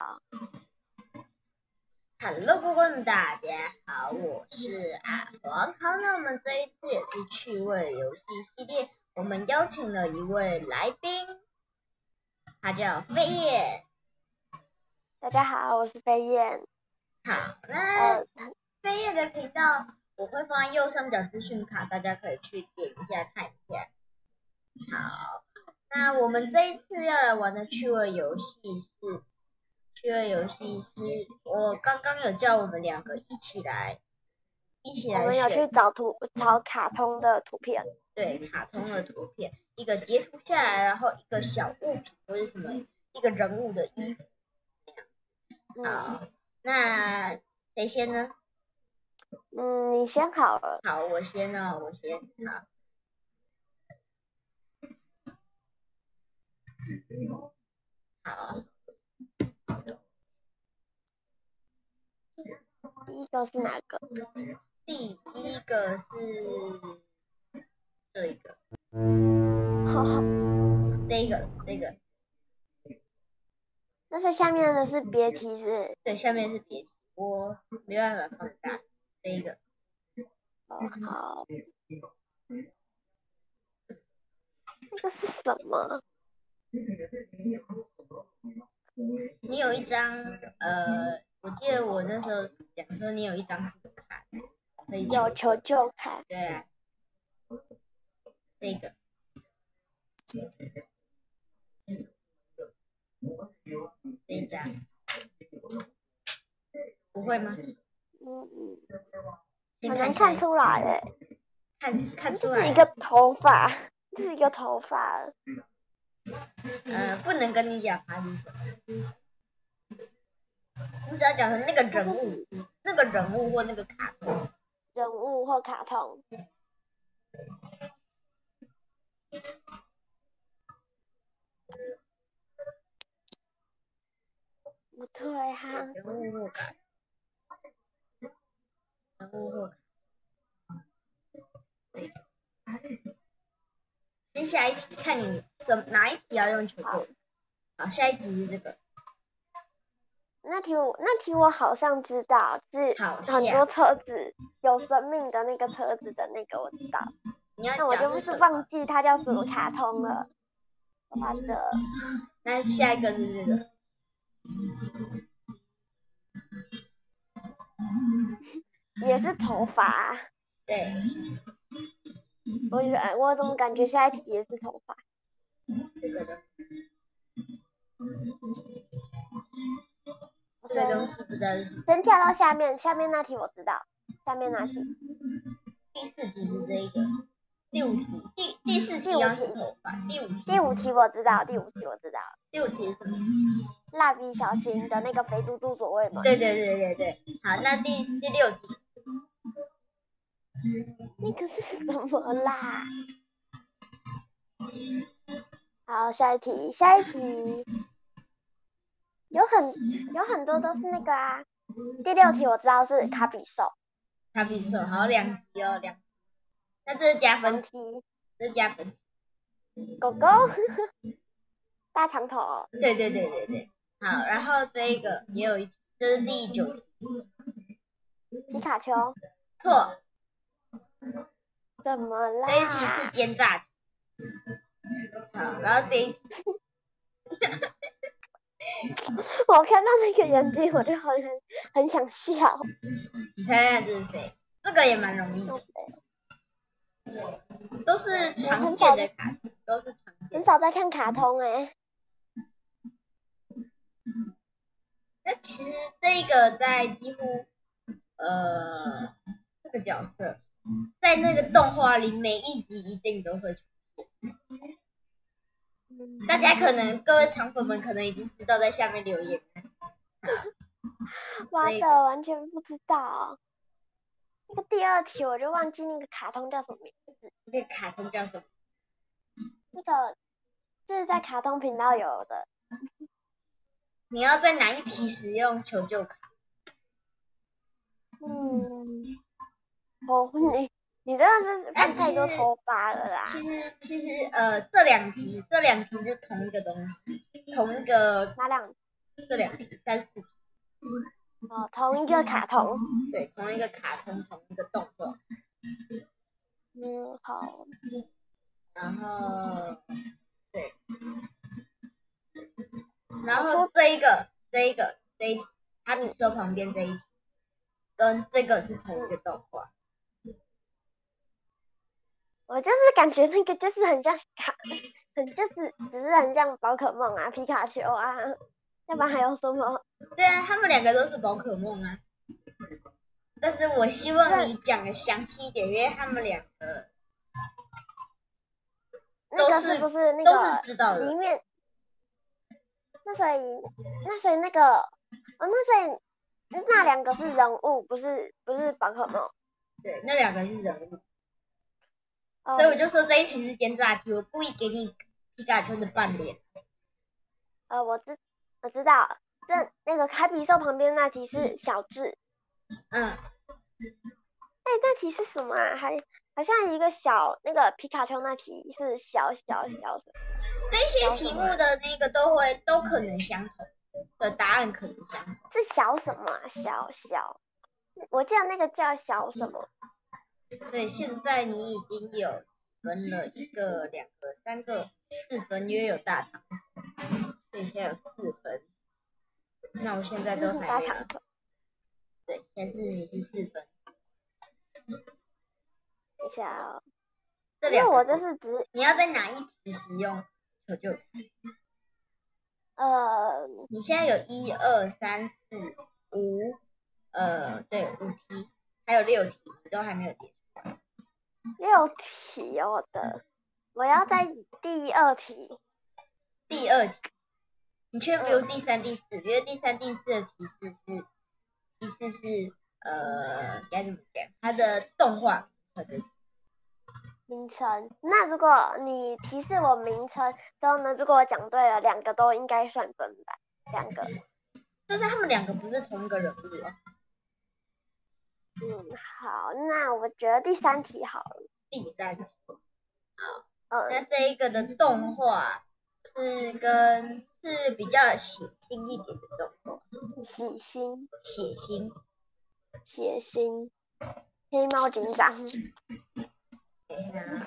Hello， 各位们，大家好，我是阿黄。好，那我们这一次也是趣味游戏系列，我们邀请了一位来宾，他叫飞燕。 大家好，我是飞燕。 好，那飞燕的频道我会放在右上角资讯卡，大家可以去点一下看一下。好，那我们这一次要来玩的趣味游戏是。我刚刚有叫我们两个一起来我们有去找卡通的图片。 对，卡通的图片，一个截图下来，然后一个小物品或者什么，一个人物的衣服。好，那谁先呢？ 你先好了。 好，我先。好。 第一个是哪个？ 第一个是这个。这个。 那是下面的是别题是不是？ 对，下面是别题，我没办法放大这一个。 好。那个是什么？ 你有一张我记得我那时候讲说你有一张什么卡，可以有求救卡。 对啊，这个。这一张。不会吗？ 很难看出来耶。 看出来。 就是一个头发， 不能跟你讲它是什么。你只要讲成那个人物或那个卡通。 人物或卡通。不对哈。 人物或卡通。先下一题，看你哪一题要用求救。好，下一题是这个。 那题我好像知道，是很多车子有生命的那个车子的那个我知道。那我就不是忘记它叫什么卡通了。好的。 那下一个是这个。 也是头发。 对。 我怎么感觉下一题也是头发？ 这个东西。这个东西不知道是什么。 先跳到下面那题我知道。下面那题。 第四题是这一个。第五题。第四题要是头发。 第五题我知道。 第五题是什么？ 蜡笔小新的那个肥嘟嘟左卫门。 对。好，那第六题。 那个是什么啦？好，下一题。有很多都是那个啊。第六题我知道是卡比兽。 好，两题哦，那这是加分题。 狗狗。大长头。 对。好，然后这一个也有一题，这是第9题。 皮卡丘。 错。 怎么啦？ 这一题是奸诈题。好，然后这一题。 我看到那个眼睛，我就很想笑。 你猜猜这是谁？这个也蛮容易的。都是常见的卡通， 很少在看卡通哎。 那其实这个在几乎这个角色在那个动画里每一集一定都会出现。大家各位肠粉们可能已经知道，在下面留言。 哇的，完全不知道。那个第二题我就忘记那个卡通叫什么名字。 那个卡通叫什么？ 那个是在卡通频道有的。 你要在哪一题使用求救卡？ 你真的是看太多头发了啦。 其实这两题是同一个东西，同一个。 哪两？ 这2题，3、4题。 哦，同一个卡通。 对，同一个卡通，同一个动画。 好。 然后，对。然后这一题，它比说旁边这一题，跟这个是同一个动画。 我就是感觉那个就是很像只是很像宝可梦啊、皮卡丘啊，要不然还有什么？ 对啊，他们2个都是宝可梦啊。但是我希望你讲的详细一点，因为他们2个那个是不是那都是知道的里面？那所以那个那2个是人物，不是宝可梦。 对，那2个是人物。所以我就说这一题是奸诈题，我故意给你皮卡丘的半脸。 我知道，那个卡比兽旁边那题是小智。那题是什么啊？好像一个小那个皮卡丘那题是小什么？ 这些题目的那个都可能相同，的答案可能相同。 是小什么啊？小，我记得那个叫小什么。 所以现在你已经有分了1个、2个、3个、4分，因为有大场，所以现在有4分。那我现在都还没有。对，现在你是4分。 等一下哦。 因为我就是你要在哪一题使用求救卡？你现在有1、2、3、4、5，对，5题，还有6题，你都还没有结束。 6题哦的，我要在第2题。 第2题，你却不用第3、第4，因为第3、第4的提示是该怎么讲？它的动画名称。那如果你提示我名称之后呢，如果我讲对了，2个都应该算分吧？2个。 但是他们2个不是同一个人物啊。 好，那我觉得第3题好了。 第3题。好。那这一个的动画是比较血腥一点的动画。 血腥。黑猫警长。 等一下。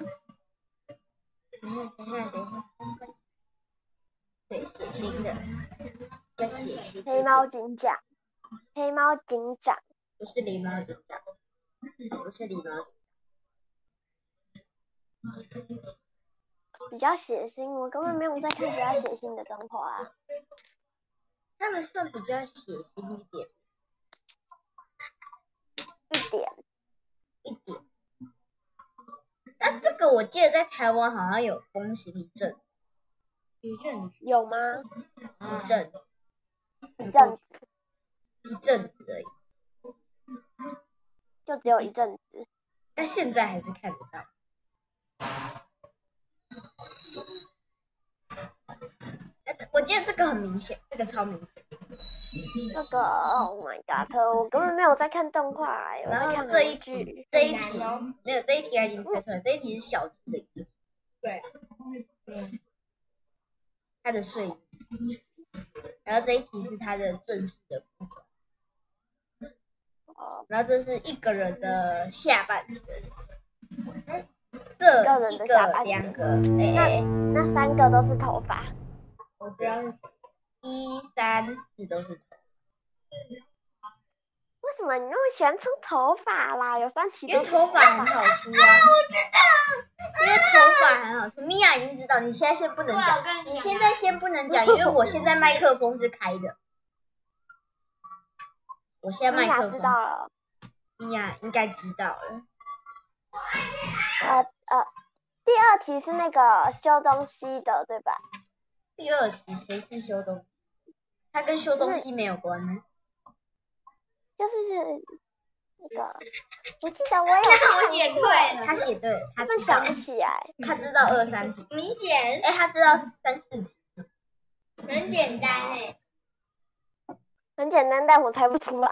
对，血腥的，叫血腥。 黑猫警长。 不是狸猫警长。不是狸猫。 比较血腥，我根本没有在看比较血腥的动画啊。 他们算比较血腥一点。一点。那这个我记得在台湾好像有风行一阵。 有吗？ 一阵子而已。 就只有一阵子。 但现在还是看得到。我记得这个很明显，这个超明显。 这个 Oh my God， 我根本没有在看动画，我在看这一题没有，这一题已经猜出来，这一题是小智的衣服。对。他的睡衣。然后这一题是他的正式的服装。然后这是一个人的下半身。这1个、2个， 那3个都是头发。 我知道1、3、4都是头发。 为什么你那么喜欢出头发啦？有3题都。 因为头发很好出啊。我知道。因为头发很好出。米娅已经知道，你现在先不能讲。你现在先不能讲，因为我现在麦克风是开的。我现在麦克风。 知道了。 米娅应该知道了。 第2题是那个修东西的，对吧？ 第2题谁是修东西？他跟修东西没有关呢。 就是那个，我记得我有看写对了，他写对了，他想不起来。 他知道2、3题， 明显。 他知道3、4题。 很简单很简单，但我猜不出来。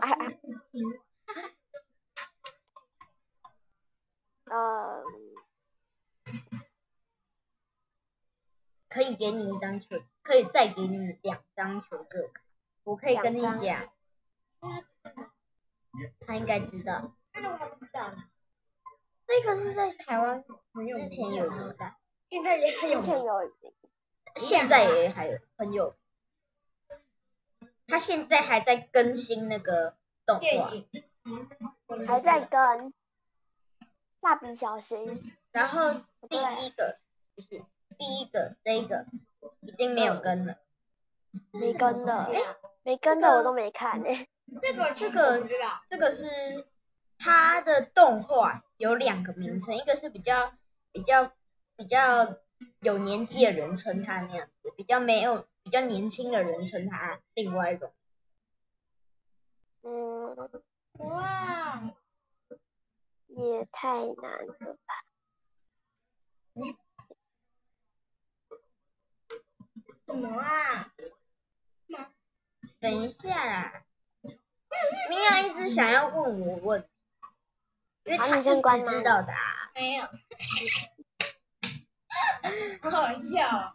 可以给你1张球，可以再给你2张球个卡。 我可以跟你讲，他应该知道。 那我还不知道呢。 这个是在台湾之前有名的， 现在也很有名。 现在也还有很有。他现在还在更新那个动画， 还在跟蜡笔小新。 然后第一个这一个已经没有更了， 没更的，没更的我都没看哎。 这个是它的动画有2个名称，一个是比较有年纪的人称它那样子，比较年轻的人称它另外一种。 哇， 也太难了吧？ 什么啊？ 等一下啦，米娅一直想要问我问题，因为他一直知道答案。 没有。好好笑。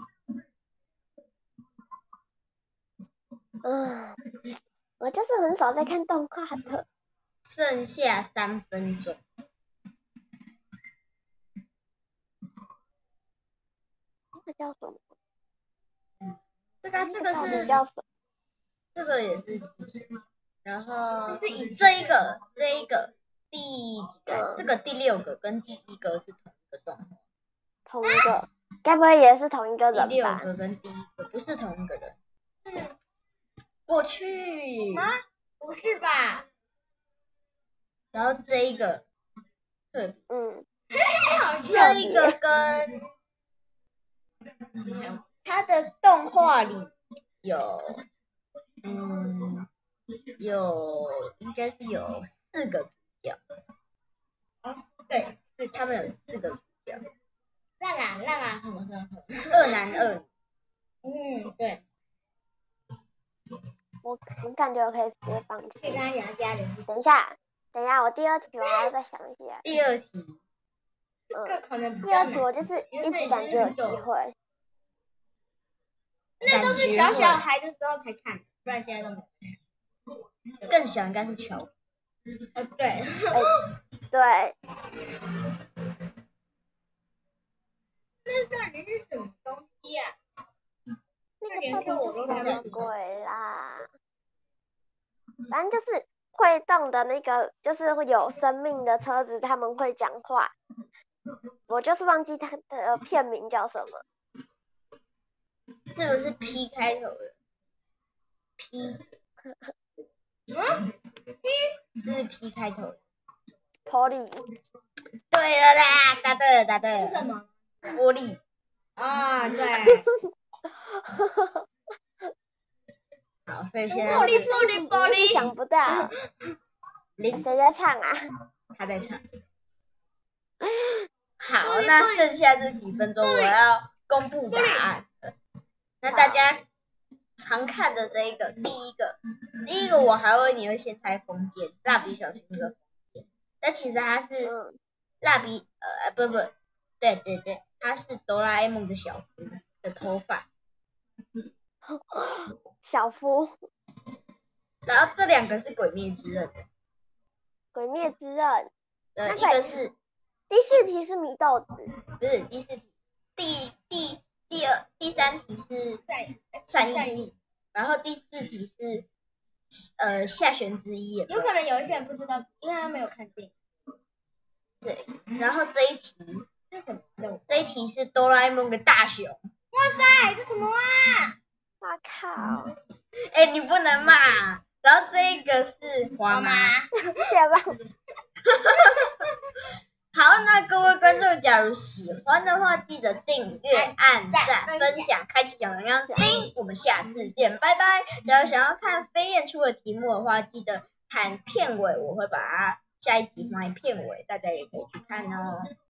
我就是很少在看动画的。 剩下3分钟。 那个叫什么？ 这个是叫什么？ 这个也是然后这一个第几个？这个第6个跟第1个是同一个动画。 同一个，该不会也是同一个人吧？ 第6个跟第1个不是同一个人。过去啊？不是吧？ 然后这一个，对， 这一个跟它的动画里有应该是有4个主角。对，是他们有4个主角。 烂啦，什么 ？2男2女。对。 我感觉我可以直接放弃。 可以跟他讲家人。 等一下，我第2题我还要再想一下。 第2题。 这可能第2题我就是一直感觉有机会。 那都是小孩的时候才看，不然现在都没有看。 更小应该是乔。 对。 对。 那到底是什么东西啊？ 那个到底是什么鬼啦？反正就是会动的那个，就是会有生命的车子，他们会讲话。我就是忘记它的片名叫什么。 是不是 P 开头的 ？P。是 P 开头的。 Polly。 对了啦，答对了。 是什么？ 玻璃。 啊，对。 好，所以现在玻璃想不到。谁在唱啊？ 他在唱。好，那剩下这几分钟我要公布答案了。那大家常看的这一个，第一个我还以为你会先猜风间，蜡笔小新的风间，但其实它是蜡笔不，对，它是哆啦 A 梦的小夫的头发。 小夫。 然后这2个是鬼灭之刃的。 鬼灭之刃。 一个是。 第4题是祢豆子。 不是第4题，第3题是善意，然后第4题是下弦之一。 有可能有一些人不知道，因为他没有看电影。 对，然后这一题是什么？这一题是哆啦 A 梦的大雄。 哇塞，这什么啊？ 我靠！ 你不能骂。然后这一个是花妈。 解吧。 好，那各位观众，假如喜欢的话，记得订阅、按赞、分享、开启小铃铛。我们下次见，拜拜。假如想要看飞燕出的题目的话，记得看片尾，我会把它下一集放在片尾，大家也可以去看哦。